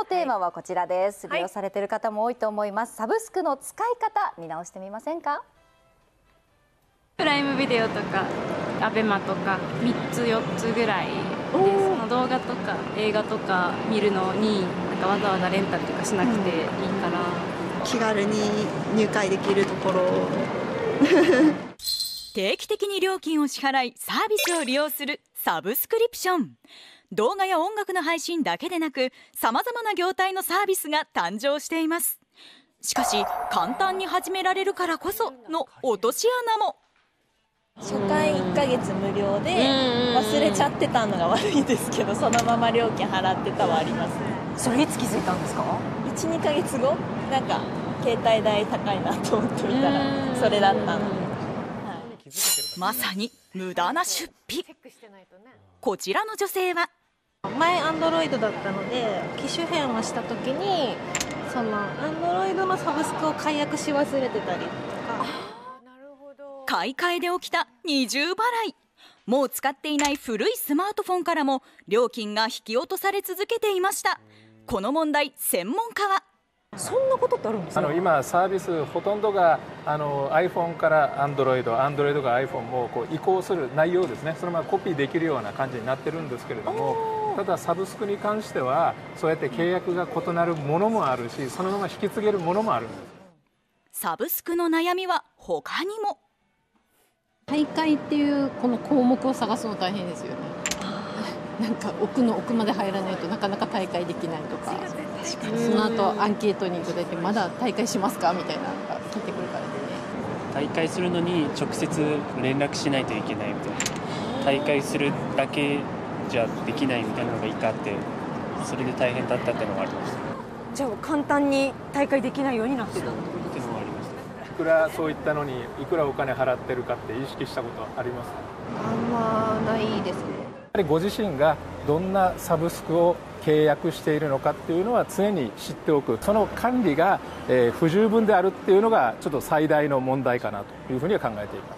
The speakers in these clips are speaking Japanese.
テーマはこちらです。利用されている方も多いと思います。サブスクの使い方見直してみませんか？ プライムビデオとかアベマとか3つ4つぐらいで、その動画とか映画とか見るのになんかわざわざレンタルとかしなくていいから、 気軽に入会できるところ定期的に料金を支払いサービスを利用するサブスクリプション。動画や音楽の配信だけでなく、さまざまな業態のサービスが誕生しています。しかし簡単に始められるからこその落とし穴も。 初回1ヶ月無料で忘れちゃってたのが悪いんですけど、そのまま料金払ってたはありますね。 それいつ気づいたんですか ？1、2ヶ月後、なんか携帯代高いなと思ってみたらそれだったので、 まさに無駄な出費。こちらの女性は前アンドロイドだったので、機種変をした時にそのアンドロイドのサブスクを解約し忘れてたりとか、 買い替えで起きた二重払い。もう使っていない古いスマートフォンからも料金が引き落とされ続けていました。この問題、専門家はそんなことってあるんですか？ 今サービスほとんどがiPhone から Android が iPhone をこう移行する内容ですね、そのままコピーできるような感じになってるんですけれども、ただサブスクに関してはそうやって契約が異なるものもあるし、そのまま引き継げるものもあるんです。 サブスクの悩みは他にも。 大会っていうこの項目を探すの大変ですよね。なんか奥の奥まで入らないとなかなか大会できないとか、その後アンケートに答えてまだ大会しますかみたいなのが聞いてくるからですね。 大会するのに直接連絡しないといけないみたいな、大会するだけじゃできないみたいなのが一回あって、それで大変だったっていうのがありました。 じゃあ簡単に大会できないようになってたっていうのもありました。いくらそういったのにいくらお金払ってるかって意識したことありますか？ あんまないですね。 やはりご自身がどんなサブスクを契約しているのかっていうのは常に知っておく、その管理が不十分であるっていうのがちょっと最大の問題かなというふうには考えています。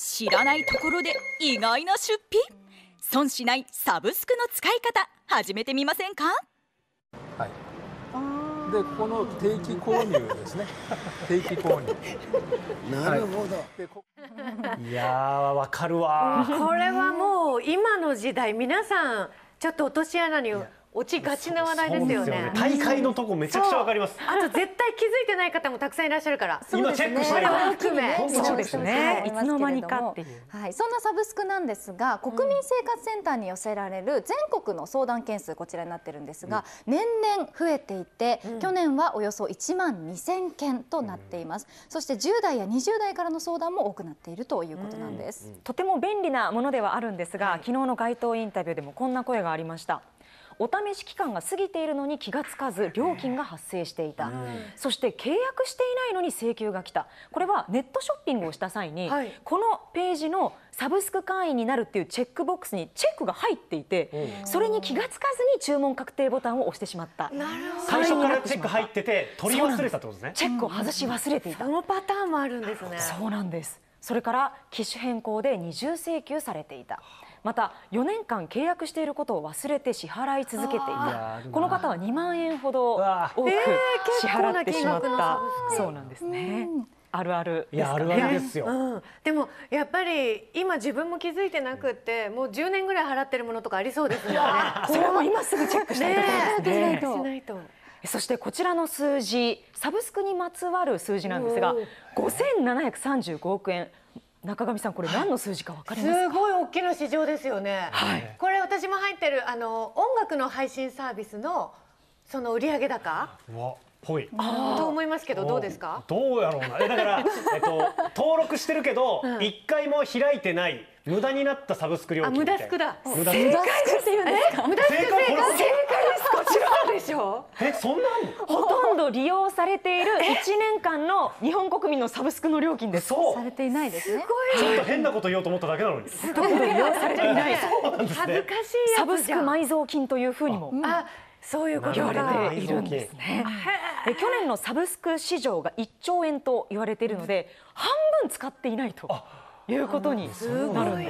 知らないところで意外な出費。損しないサブスクの使い方、始めてみませんか？ はい。でこの定期購入ですね定期購入なるほど、 はい、 いやーわかるわ。 これはもう今の時代皆さんちょっと落とし穴に落ちがちな話題ですよね。 大会のとこめちゃくちゃわかります。 あと絶対気づいてない方もたくさんいらっしゃるから、 今チェックしないと。 そうですね、いつの間にかっていう、 はい、そんなサブスクなんですが、国民生活センターに寄せられる全国の相談件数、こちらになってるんですが、年々増えていて、去年はおよそ1万2000件となっています。そして10代や20代からの相談も多くなっているということなんです。 とても便利なものではあるんですが、昨日の街頭インタビューでもこんな声がありました。お試し期間が過ぎているのに気がつかず料金が発生していた、そして契約していないのに請求が来た。これはネットショッピングをした際に、このページのサブスク会員になるっていうチェックボックスにチェックが入っていて、それに気がつかずに注文確定ボタンを押してしまった。 最初からチェック入ってて取り忘れたってことですね。 チェックを外し忘れていた。 そのパターンもあるんですね。 そうなんです。それから機種変更で二重請求されていた。また4年間契約していることを忘れて支払い続けていた。この方は2万円ほど多く支払ってしまった。そうなんですね。あるあるですかね。 いや、あるあるですよ。 でもやっぱり今自分も気づいてなくってもう10年ぐらい払ってるものとかありそうですよね。 それも今すぐチェックしたいところですね。 しないと。 そしてこちらの数字、サブスクにまつわる数字なんですが、5735億円。中上さん、これ何の数字か分かりますか？ すごい大きな市場ですよね。これ私も入ってる音楽の配信サービスのその売上高ぽいと思いますけど、どうですか？ どうやろうな。だから登録してるけど一回も開いてない無駄になったサブスク料金。 無駄スクだ。 正解ですよね。 無駄スク正解です。こちらでしょ。 そんなほとんど利用されている1年間の日本国民のサブスクの料金です。 されていないですね。 ちょっと変なこと言おうと思っただけなのに。 ほとんど利用されていない。 恥ずかしいやつじゃん。 サブスク埋蔵金というふうにもそういうこと言わがれているんですね。去年のサブスク市場が1兆円と言われているので、半分使っていないということになるんです。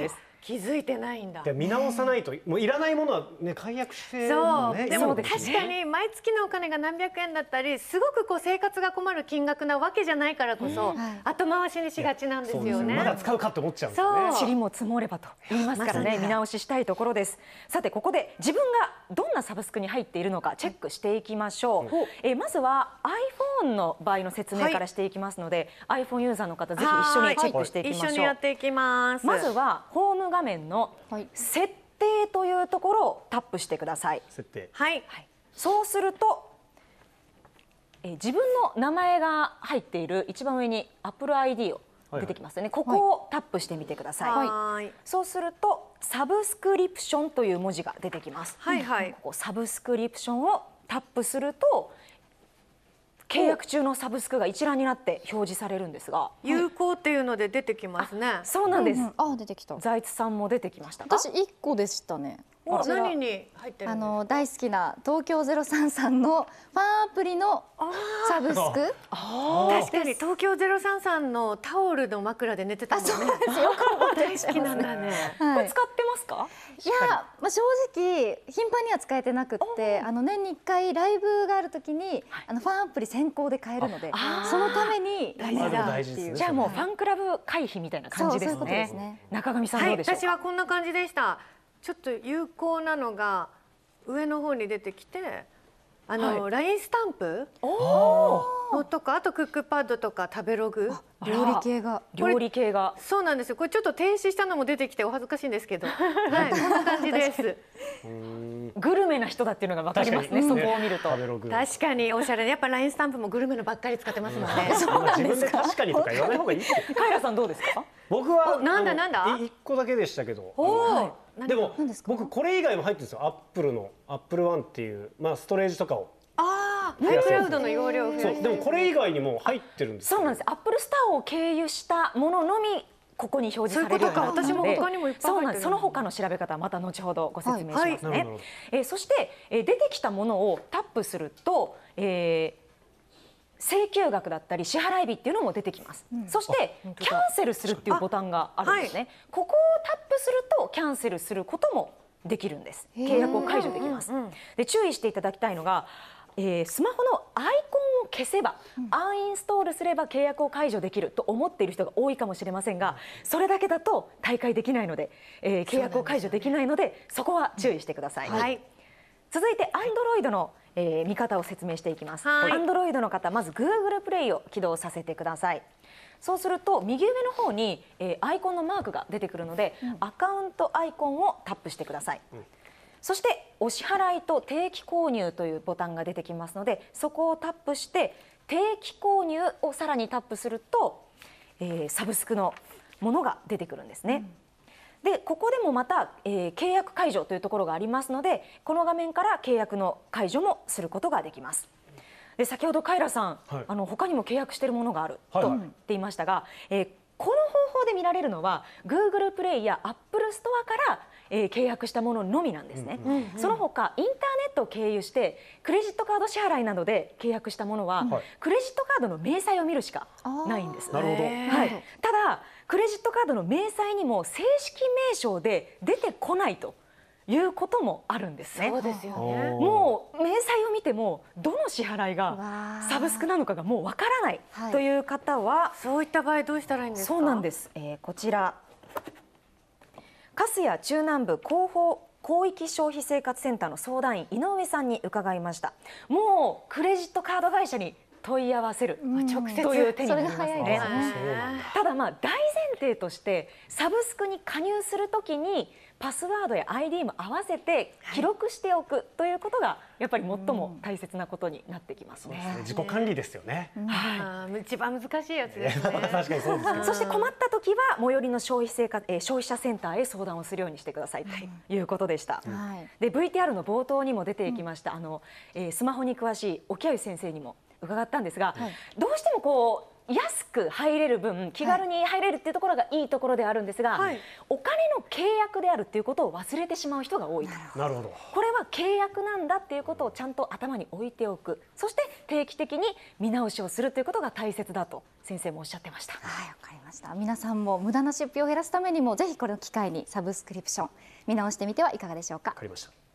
気づいてないんだ。 見直さないと、もういらないものはね解約してそう、 ね。 でも確かに毎月のお金が何百円だったり、すごくこう生活が困る金額なわけじゃないからこそ、後回しにしがちなんですよね。 まだ使うかって思っちゃうんですよね。 塵も積もればと言いますからね、見直ししたいところです。さてここで自分がどんなサブスクに入っているのかチェックしていきましょう。まずは iPhone の場合の説明からしていきますので、iPhone ユーザーの方ぜひ一緒にチェックしていきましょう。 一緒にやっていきます。 まずはホーム画面の設定というところをタップしてください。 設定。 はい。 そうすると自分の名前が入っている一番上に Apple ID を出てきますよね。ここをタップしてみてください。そうするとサブスクリプションという文字が出てきます。ここサブスクリプションをタップすると契約中のサブスクが一覧になって表示されるんですが、 有効っていうので出てきますね。 そうなんです。 出てきた。 財津さんも出てきましたか？ 私1個でしたね。 何に入ってるんですか？ 大好きな東京03さんのファンアプリのサブスク。 確かに東京03のタオルの枕で寝てたもんね。大好きなんだね。 これ使ってますか？ いや、正直頻繁には使えてなくって、年に1回ライブがあるときにファンアプリ先行で買えるので、そのために大事だっていう。 じゃあもうファンクラブ会費みたいな感じですね。中上さんどうでしょうか？ 私はこんな感じでした。ちょっと有効なのが上の方に出てきて、LINE スタンプのとか、あとクックパッドとか食べログ、 料理系がそうなんですよ。これちょっと停止したのも出てきてお恥ずかしいんですけど、こんな感じです。 グルメな人だっていうのが分かりますね。そこを見ると確かにおしゃれで、やっぱ LINE スタンプもグルメのばっかり使ってますもんね。 そうなんですか。確かにとか言わない方がいい。 カイラさんどうですか？ 僕はなんだ 1個だけでしたけど。でも僕これ以外も入ってるんですよ。アップルのアップルワンっていうストレージとかを。 iCloud の容量を増やす。 でもこれ以外にも入ってるんです。 そうなんです。アップルスターを経由したもののみここに表示されるようになっているので、 私も他にもいっぱい入ってる。 その他の調べ方はまた後ほどご説明しますね。そして出てきたものをタップすると請求額だったり支払い日っていうのも出てきます。そしてキャンセルするっていうボタンがあるんですね。ここをタップするとキャンセルすることもできるんです。契約を解除できます。で注意していただきたいのが、スマホのアイコンを消せば、アンインストールすれば契約を解除できると思っている人が多いかもしれませんが、それだけだと退会できないので、契約を解除できないので、そこは注意してください。続いて Android の見方を説明していきます。Android の方、まず Google プレイを起動させてください。そうすると右上の方にアイコンのマークが出てくるので、アカウントアイコンをタップしてください。そしてお支払いと定期購入というボタンが出てきますので、そこをタップして定期購入をさらにタップすると、サブスクのものが出てくるんですね。でここでもまた、契約解除というところがありますので、この画面から契約の解除もすることができます。で先ほどカイラさん、他にも契約しているものがあると言っていましたが、この方法で見られるのは Google プレイや Apple ストアから契約したもののみなんですね。その他インターネットを経由してクレジットカード支払いなどで契約したものは、クレジットカードの明細を見るしかないんです。ただクレジットカードの明細にも正式名称で出てこないということもあるんですね。 そうですよね。 もう明細を見てもどの支払いがサブスクなのかがもうわからないという方は、 そういった場合どうしたらいいんですか？ そうなんです。こちら粕谷中南部広域消費生活センターの相談員井上さんに伺いました。もうクレジットカード会社に問い合わせる直接という手になりますね。ただ大前提としてサブスクに加入するときにパスワードや ID も合わせて記録しておくということがやっぱり最も大切なことになってきますね。 自己管理ですよね。 一番難しいやつですね。 確かにそうですね。 そして困った時は最寄りの消費者センターへ相談をするようにしてくださいということでした。で VTR の冒頭にも出てきましたスマホに詳しい沖合先生にも伺ったんですが、どうしても安く入れる分気軽に入れるっていうところがいいところであるんですが、お金の契約であるっていうことを忘れてしまう人が多い。 なるほど。 これは契約なんだっていうことをちゃんと頭に置いておく、そして定期的に見直しをするということが大切だと先生もおっしゃってました。 はい、わかりました。皆さんも無駄な出費を減らすためにもぜひこの機会にサブスクリプション見直してみてはいかがでしょうか。 わかりました。